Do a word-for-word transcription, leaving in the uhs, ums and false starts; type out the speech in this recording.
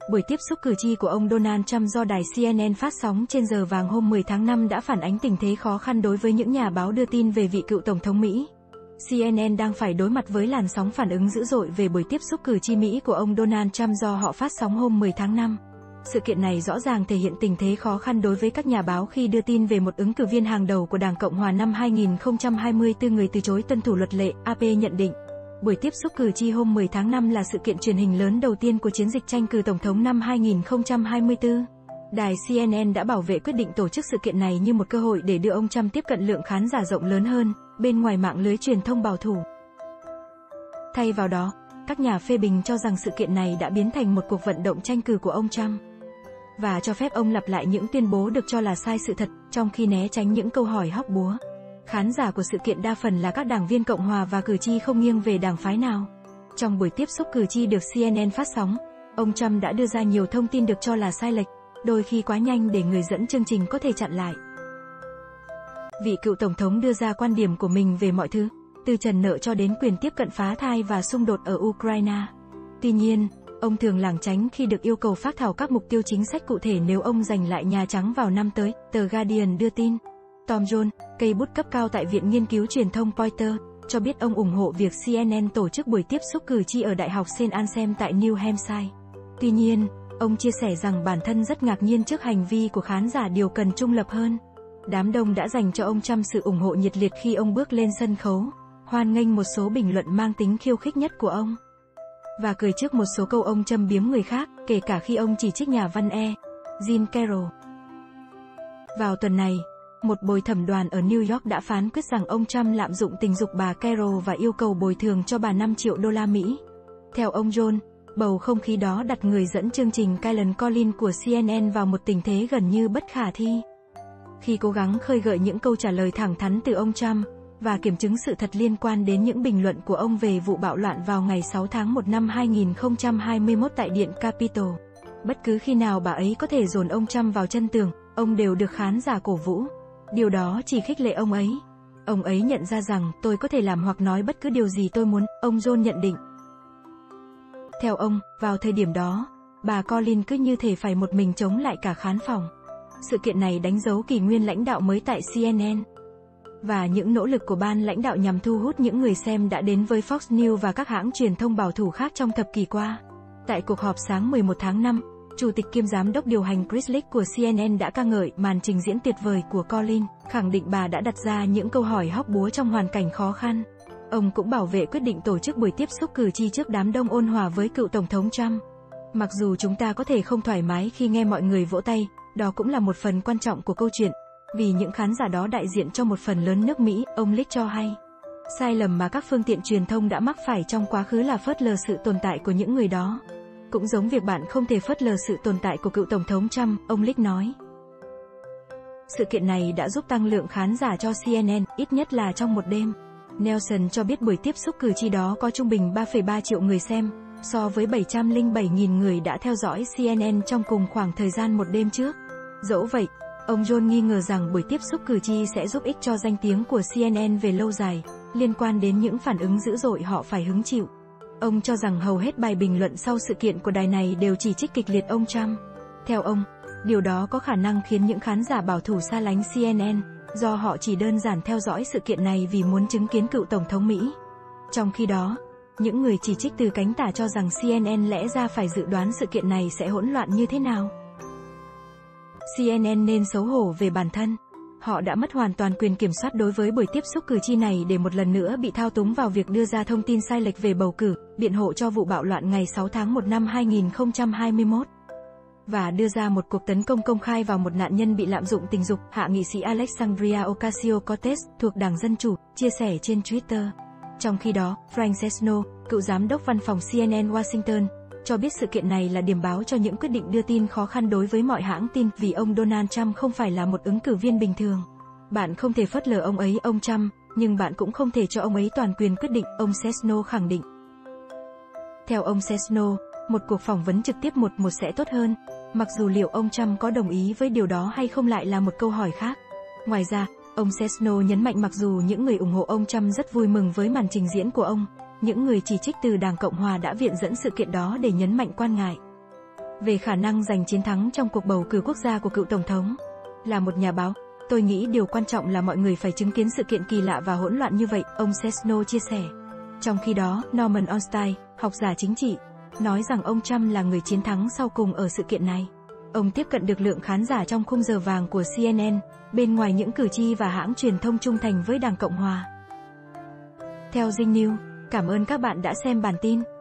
Buổi tiếp xúc cử tri của ông Donald Trump do đài xê en en phát sóng trên giờ vàng hôm mười tháng năm đã phản ánh tình thế khó khăn đối với những nhà báo đưa tin về vị cựu Tổng thống Mỹ. xê en en đang phải đối mặt với làn sóng phản ứng dữ dội về buổi tiếp xúc cử tri Mỹ của ông Donald Trump do họ phát sóng hôm mười tháng năm. Sự kiện này rõ ràng thể hiện tình thế khó khăn đối với các nhà báo khi đưa tin về một ứng cử viên hàng đầu của Đảng Cộng hòa năm hai nghìn không trăm hai mươi tư người từ chối tuân thủ luật lệ, a pê nhận định. Buổi tiếp xúc cử tri hôm mười tháng năm là sự kiện truyền hình lớn đầu tiên của chiến dịch tranh cử Tổng thống năm hai nghìn không trăm hai mươi tư. Đài xê en en đã bảo vệ quyết định tổ chức sự kiện này như một cơ hội để đưa ông Trump tiếp cận lượng khán giả rộng lớn hơn, bên ngoài mạng lưới truyền thông bảo thủ. Thay vào đó, các nhà phê bình cho rằng sự kiện này đã biến thành một cuộc vận động tranh cử của ông Trump, và cho phép ông lặp lại những tuyên bố được cho là sai sự thật, trong khi né tránh những câu hỏi hóc búa. Khán giả của sự kiện đa phần là các đảng viên Cộng hòa và cử tri không nghiêng về đảng phái nào. Trong buổi tiếp xúc cử tri được xê en en phát sóng, ông Trump đã đưa ra nhiều thông tin được cho là sai lệch, đôi khi quá nhanh để người dẫn chương trình có thể chặn lại. Vị cựu Tổng thống đưa ra quan điểm của mình về mọi thứ, từ trần nợ cho đến quyền tiếp cận phá thai và xung đột ở Ukraine. Tuy nhiên, ông thường lảng tránh khi được yêu cầu phác thảo các mục tiêu chính sách cụ thể nếu ông giành lại Nhà Trắng vào năm tới, tờ Guardian đưa tin. Tom Jones, cây bút cấp cao tại Viện Nghiên cứu Truyền thông Poynter, cho biết ông ủng hộ việc xê en en tổ chức buổi tiếp xúc cử tri ở Đại học Saint Anselm tại New Hampshire. Tuy nhiên, ông chia sẻ rằng bản thân rất ngạc nhiên trước hành vi của khán giả điều cần trung lập hơn. Đám đông đã dành cho ông Trump sự ủng hộ nhiệt liệt khi ông bước lên sân khấu, hoan nghênh một số bình luận mang tính khiêu khích nhất của ông, và cười trước một số câu ông châm biếm người khác, kể cả khi ông chỉ trích nhà văn E. Jean Carroll. Vào tuần này, một bồi thẩm đoàn ở New York đã phán quyết rằng ông Trump lạm dụng tình dục bà Carroll và yêu cầu bồi thường cho bà năm triệu đô la Mỹ. Theo ông Jones, bầu không khí đó đặt người dẫn chương trình Kailyn Collins của xê en en vào một tình thế gần như bất khả thi, khi cố gắng khơi gợi những câu trả lời thẳng thắn từ ông Trump, và kiểm chứng sự thật liên quan đến những bình luận của ông về vụ bạo loạn vào ngày sáu tháng một năm hai nghìn không trăm hai mươi mốt tại Điện Capitol. Bất cứ khi nào bà ấy có thể dồn ông Trump vào chân tường, ông đều được khán giả cổ vũ. Điều đó chỉ khích lệ ông ấy. Ông ấy nhận ra rằng, tôi có thể làm hoặc nói bất cứ điều gì tôi muốn, ông John nhận định. Theo ông, vào thời điểm đó, bà Collins cứ như thể phải một mình chống lại cả khán phòng. Sự kiện này đánh dấu kỷ nguyên lãnh đạo mới tại xê en en. Và những nỗ lực của ban lãnh đạo nhằm thu hút những người xem đã đến với Fox News và các hãng truyền thông bảo thủ khác trong thập kỷ qua. Tại cuộc họp sáng mười một tháng năm, Chủ tịch kiêm giám đốc điều hành Chris Licht của xê en en đã ca ngợi màn trình diễn tuyệt vời của Collins, khẳng định bà đã đặt ra những câu hỏi hóc búa trong hoàn cảnh khó khăn. Ông cũng bảo vệ quyết định tổ chức buổi tiếp xúc cử tri trước đám đông ôn hòa với cựu Tổng thống Trump. Mặc dù chúng ta có thể không thoải mái khi nghe mọi người vỗ tay, đó cũng là một phần quan trọng của câu chuyện, vì những khán giả đó đại diện cho một phần lớn nước Mỹ, ông Licht cho hay. Sai lầm mà các phương tiện truyền thông đã mắc phải trong quá khứ là phớt lờ sự tồn tại của những người đó. Cũng giống việc bạn không thể phớt lờ sự tồn tại của cựu Tổng thống Trump, ông Licht nói. Sự kiện này đã giúp tăng lượng khán giả cho xê en en, ít nhất là trong một đêm. Nelson cho biết buổi tiếp xúc cử tri đó có trung bình ba phẩy ba triệu người xem, so với bảy trăm lẻ bảy nghìn người đã theo dõi xê en en trong cùng khoảng thời gian một đêm trước. Dẫu vậy, ông John nghi ngờ rằng buổi tiếp xúc cử tri sẽ giúp ích cho danh tiếng của xê en en về lâu dài, liên quan đến những phản ứng dữ dội họ phải hứng chịu. Ông cho rằng hầu hết bài bình luận sau sự kiện của đài này đều chỉ trích kịch liệt ông Trump. Theo ông, điều đó có khả năng khiến những khán giả bảo thủ xa lánh xê en en, do họ chỉ đơn giản theo dõi sự kiện này vì muốn chứng kiến cựu Tổng thống Mỹ. Trong khi đó, những người chỉ trích từ cánh tả cho rằng xê en en lẽ ra phải dự đoán sự kiện này sẽ hỗn loạn như thế nào. xê en en nên xấu hổ về bản thân. Họ đã mất hoàn toàn quyền kiểm soát đối với buổi tiếp xúc cử tri này để một lần nữa bị thao túng vào việc đưa ra thông tin sai lệch về bầu cử, biện hộ cho vụ bạo loạn ngày sáu tháng một năm hai nghìn không trăm hai mươi mốt. Và đưa ra một cuộc tấn công công khai vào một nạn nhân bị lạm dụng tình dục, hạ nghị sĩ Alexandria Ocasio-Cortez, thuộc Đảng Dân Chủ, chia sẻ trên Twitter. Trong khi đó, Frank Sesno, cựu giám đốc văn phòng xê en en Washington, cho biết sự kiện này là điểm báo cho những quyết định đưa tin khó khăn đối với mọi hãng tin, vì ông Donald Trump không phải là một ứng cử viên bình thường. Bạn không thể phớt lờ ông ấy, ông Trump, nhưng bạn cũng không thể cho ông ấy toàn quyền quyết định, ông Sesno khẳng định. Theo ông Sesno, một cuộc phỏng vấn trực tiếp một một sẽ tốt hơn, mặc dù liệu ông Trump có đồng ý với điều đó hay không lại là một câu hỏi khác. Ngoài ra, ông Sesno nhấn mạnh mặc dù những người ủng hộ ông Trump rất vui mừng với màn trình diễn của ông, những người chỉ trích từ Đảng Cộng hòa đã viện dẫn sự kiện đó để nhấn mạnh quan ngại. về khả năng giành chiến thắng trong cuộc bầu cử quốc gia của cựu Tổng thống. Là một nhà báo, tôi nghĩ điều quan trọng là mọi người phải chứng kiến sự kiện kỳ lạ và hỗn loạn như vậy, ông Cessno chia sẻ. Trong khi đó, Norman Ornstein, học giả chính trị, nói rằng ông Trump là người chiến thắng sau cùng ở sự kiện này. Ông tiếp cận được lượng khán giả trong khung giờ vàng của xê en en, bên ngoài những cử tri và hãng truyền thông trung thành với Đảng Cộng Hòa. Theo Zing News, cảm ơn các bạn đã xem bản tin.